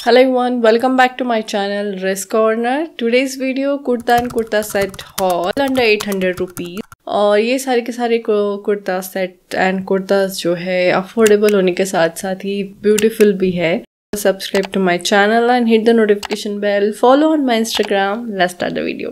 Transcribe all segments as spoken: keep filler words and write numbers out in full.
Hello everyone, welcome back to my channel Dress Corner. Today's video kurta and kurta set haul under eight hundred rupees. और ये सारे के सारे kurta set and kurtas जो है अफोर्डेबल होने के साथ साथ ही ब्यूटीफुल भी है। Subscribe to my channel and hit the notification bell. Follow on my Instagram. Let's start the video.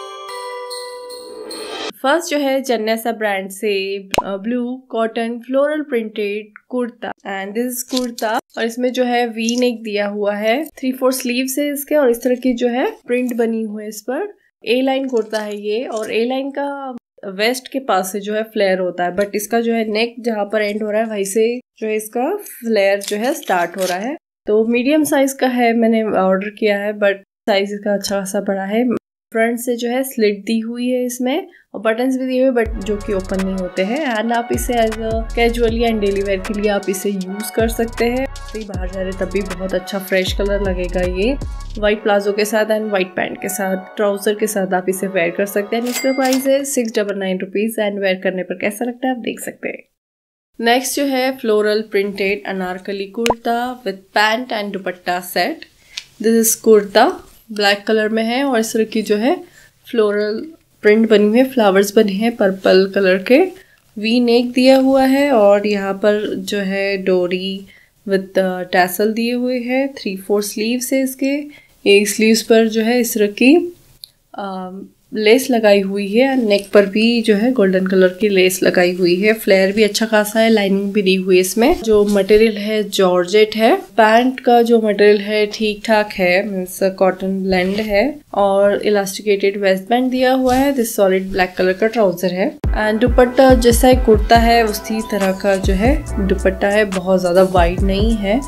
First जो है जन्नेसा ब्रांड से blue cotton floral printed kurta and this is kurta. और इसमें जो है वी नेक दिया हुआ है, थ्री फोर स्लीव्स है इसके और इस तरह की जो है प्रिंट बनी हुई है इस पर। ए लाइन कुर्ता है ये और ए लाइन का वेस्ट के पास से जो है फ्लेयर होता है, बट इसका जो है नेक जहाँ पर एंड हो रहा है वहीं से जो है इसका फ्लेयर जो है स्टार्ट हो रहा है। तो मीडियम साइज का है, मैंने ऑर्डर किया है बट साइज इसका अच्छा खासा बड़ा है। फ्रंट से जो है स्लिट दी हुई है इसमें और बटन्स भी दिए हुए बट जो कि ओपन नहीं होते हैं। एंड आप इसे as a casually and daily wear के लिए आप इसे यूज कर सकते हैं। तो बाहर जा रहे तब भी बहुत अच्छा फ्रेश कलर लगेगा ये व्हाइट प्लाजो के साथ एंड व्हाइट पैंट के साथ, ट्राउजर के साथ आप इसे वेयर कर सकते हैं। इसका प्राइस है six double nine rupees and wear करने पर कैसा लगता है आप देख सकते हैं। नेक्स्ट जो है floral printed Anarkali kurta with pant and dupatta set. This is kurta black colour में है और इस तरह की जो है फ्लोरल प्रिंट बनी हुई है, फ्लावर्स बने हैं पर्पल कलर के। वी नेक दिया हुआ है और यहाँ पर जो है डोरी विद टैसल दिए हुए हैं। थ्री फोर स्लीव्स है इसके। ये स्लीव्स पर जो है इस तरह की आ, लेस लगाई हुई है। नेक पर भी जो है गोल्डन कलर की लेस लगाई हुई है। फ्लेयर भी अच्छा खासा है, लाइनिंग भी दी हुई है इसमें। जो मटेरियल है जॉर्जेट है। पैंट का जो मटेरियल है ठीक ठाक है, मीन्स कॉटन ब्लेंड है और इलास्टिकेटेड वेस्ट बैंड दिया हुआ है। दिस सॉलिड ब्लैक कलर का ट्राउजर है एंड दुपट्टा जैसा एक कुर्ता है उसी तरह का जो है दुपट्टा है। बहुत ज्यादा वाइड नहीं है,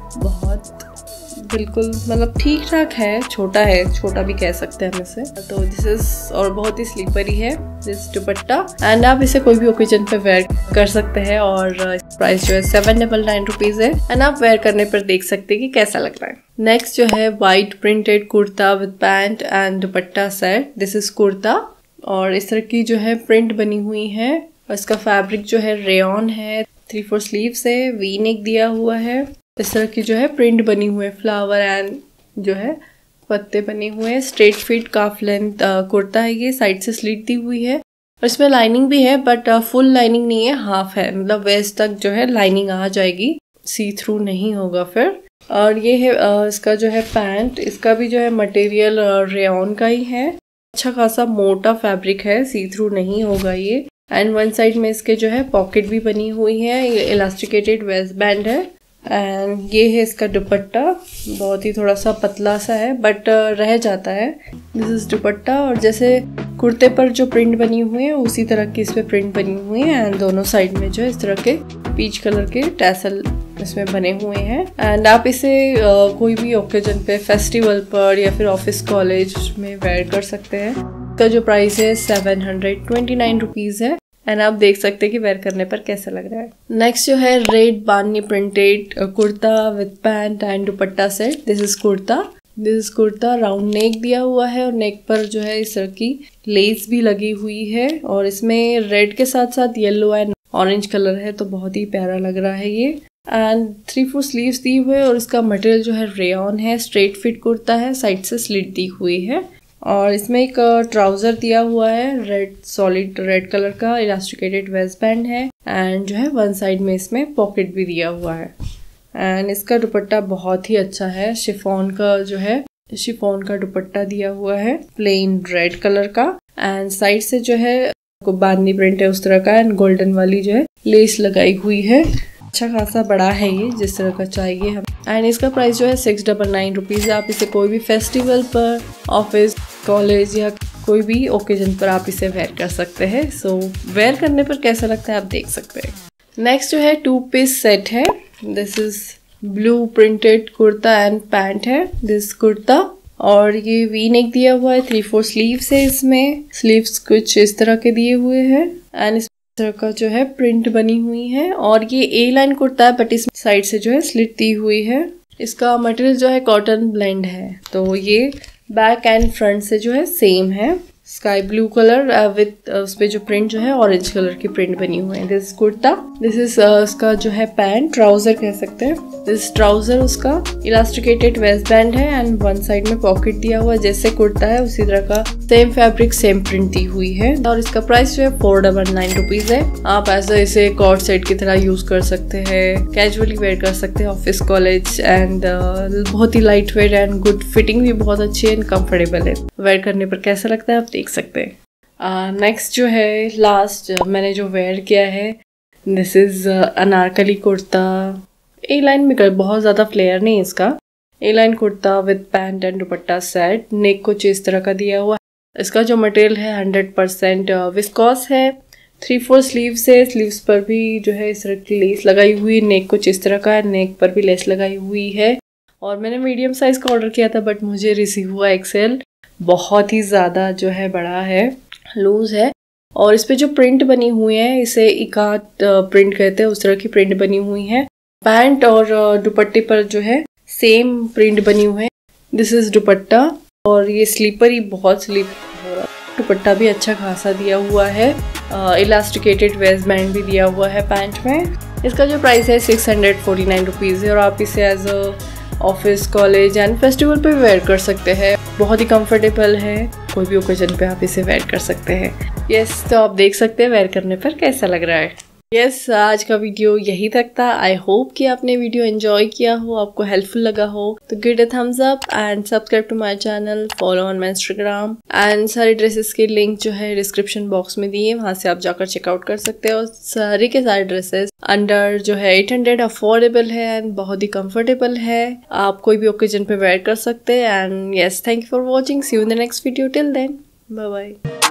बहुत बिल्कुल मतलब ठीक ठाक है, छोटा है, छोटा भी कह सकते हैं हम इसे। तो दिस इज और बहुत ही स्लीपरी है दिस दुपट्टा एंड आप इसे कोई भी ओकेजन पे वेयर कर सकते हैं। और प्राइस जो है सेवन डबल नाइन रुपीज है एंड आप वेयर करने पर देख सकते हैं कि कैसा लग रहा है। नेक्स्ट जो है white printed kurta with pant and dupatta set. This is kurta और इस तरह की जो है प्रिंट बनी हुई है और इसका फैब्रिक जो है रेयॉन है। थ्री फोर स्लीव्स है, वी नेक दिया हुआ है। इस तरह की जो है प्रिंट बनी हुई है, फ्लावर एंड जो है पत्ते बने हुए हैं। Straight fit calf length kurta है ये, साइड से स्लिट दी हुई है और इसमें लाइनिंग भी है बट फुल लाइनिंग नहीं है, हाफ है, मतलब वेस्ट तक जो है लाइनिंग आ जाएगी, सी थ्रू नहीं होगा फिर। और ये है uh, इसका जो है पैंट, इसका भी जो है मटेरियल रेयॉन का ही है। अच्छा खासा मोटा फैब्रिक है, सी थ्रू नहीं होगा ये। एंड वन साइड में इसके जो है पॉकेट भी बनी हुई है। ये इलास्टिकेटेड वेस्ट बैंड है एंड ये है इसका दुपट्टा। बहुत ही थोड़ा सा पतला सा है बट रह जाता है। दिस इज दुपट्टा और जैसे कुर्ते पर जो प्रिंट बनी हुई है उसी तरह की इस पे प्रिंट बनी हुई है एंड दोनों साइड में जो है इस तरह के पीच कलर के टैसल इसमें बने हुए हैं। एंड आप इसे uh, कोई भी ओकेजन पे, फेस्टिवल पर या फिर ऑफिस कॉलेज में वेयर कर सकते हैं। इसका जो प्राइस है seven hundred twenty nine rupees है एंड आप देख सकते हैं कि वेयर करने पर कैसा लग रहा है। नेक्स्ट जो है red bandhani printed kurta with pant and dupatta set. This is kurta. This is kurta round neck दिया हुआ है और नेक पर जो है इस तरह की लेस भी लगी हुई है और इसमें रेड के साथ साथ येलो एंड ऑरेंज कलर है, तो बहुत ही प्यारा लग रहा है ये। एंड थ्री फोर स्लीव्स दी हुई है और इसका मटेरियल जो है रेयॉन है। स्ट्रेट फिट कुर्ता है, साइड से स्लिट दी हुई है और इसमें एक ट्राउजर दिया हुआ है रेड, सॉलिड रेड कलर का, इलास्टिकेटेड वेस्ट बैंड है एंड जो है वन साइड में इसमें पॉकेट भी दिया हुआ है। एंड इसका दुपट्टा बहुत ही अच्छा है, शिफॉन का जो है शिफॉन का दुपट्टा दिया हुआ है, प्लेन रेड कलर का एंड साइड से जो है बांधनी प्रिंट है उस तरह का एंड गोल्डन वाली जो है लेस लगाई हुई है। अच्छा खासा बड़ा है ये, जिस तरह का चाहिए हम। एंड इसका प्राइस जो है सिक्स डबल नाइन रुपीज। आप इसे कोई भी फेस्टिवल पर, ऑफिस, कॉलेज या कोई भी ओकेजन पर आप इसे वेयर कर सकते हैं। सो so, वेयर करने पर कैसा लगता है आप देख सकते हैं। नेक्स्ट जो है टू पीस सेट है। This is blue printed kurta and pant है। दिस कुर्ता और ये वी नेक दिया हुआ है, थ्री फोर स्लीव्स है इसमें। स्लीव्स कुछ इस तरह के दिए हुए हैं एंड इस तरह का जो है प्रिंट बनी हुई है और ये ए लाइन कुर्ता है बट इस साइड से जो है स्लिट दी हुई है। इसका मटेरियल जो है कॉटन ब्लेंड है, तो ये बैक एंड फ्रंट से जो है सेम है। स्काई ब्लू कलर विथ उस पे जो प्रिंट जो है ऑरेंज कलर की प्रिंट बनी हुई है। दिस कुर्ता, दिस इज उसका जो है पैंट, ट्राउजर कह सकते हैं। दिस ट्राउजर उसका इलास्टिकेटेड वेस्ट बैंड है एंड वन साइड में पॉकेट दिया हुआ, जैसे कुर्ता है उसी तरह का सेम फैब्रिक सेम प्रिंट दी हुई है। और इसका प्राइस जो है फोर डबल नाइन रुपीज है। आप ऐसा इसे कॉर्ड सेट की तरह यूज कर सकते हैं, कैजुअली वेयर कर सकते हैं ऑफिस, कॉलेज एंड बहुत ही light weight and good fitting भी बहुत अच्छी है एंड कंफर्टेबल है। वेयर करने पर कैसा लगता है आप देख सकते हैं। नेक्स्ट uh, जो है लास्ट uh, मैंने जो वेयर किया है, this is Anarkali kurta. A line में कर बहुत ज़्यादा फ्लेयर नहीं इसका। A line kurta with pant and dupatta set, neck कुछ इस तरह का दिया हुआ है। इसका जो मटेरियल है हंड्रेड परसेंट विस्कॉस है। थ्री फोर स्लीव्स है, स्लीव्स पर भी जो है इस तरह की लेस लगाई हुई, नेक कुछ इस तरह का है, नेक पर भी लेस लगाई हुई है। और मैंने मीडियम साइज का ऑर्डर किया था बट मुझे रिसीव हुआ एक्सेल, बहुत ही ज़्यादा जो है बड़ा है, लूज है। और इस पे जो प्रिंट बनी हुई है इसे इकात प्रिंट कहते हैं, उस तरह की प्रिंट बनी हुई है। पैंट और दुपट्टे पर जो है सेम प्रिंट बनी हुई है। दिस इज दुपट्टा और ये स्लीपर ही बहुत स्लीप हो रहा है। दुपट्टा भी अच्छा खासा दिया हुआ है, इलास्टिकेटेड वेस्ट बैंड भी दिया हुआ है पैंट में। इसका जो प्राइस है six hundred forty nine rupees है और आप इसे as a office, college and festival पे वेयर कर सकते हैं। बहुत ही कंफर्टेबल है, कोई भी ओकेजन पे आप इसे वेयर कर सकते हैं। यस, तो आप देख सकते हैं वेयर करने पर कैसा लग रहा है। यस yes, आज का वीडियो यही तक था। आई होप कि आपने वीडियो एंजॉय किया हो, आपको हेल्पफुल लगा हो। तो give a thumbs up and subscribe to my channel, follow on my Instagram and सारे ड्रेसेस के लिंक जो है डिस्क्रिप्शन बॉक्स में दिए, वहां से आप जाकर चेकआउट कर सकते हो। सारे के सारे ड्रेसेस अंडर जो है एट हंड्रेड अफोर्डेबल है एंड बहुत ही कंफर्टेबल है। आप कोई भी ओकेजन पे वेयर कर सकते हैं। And yes, thank you for watching. See you in the next video. Till then, bye bye.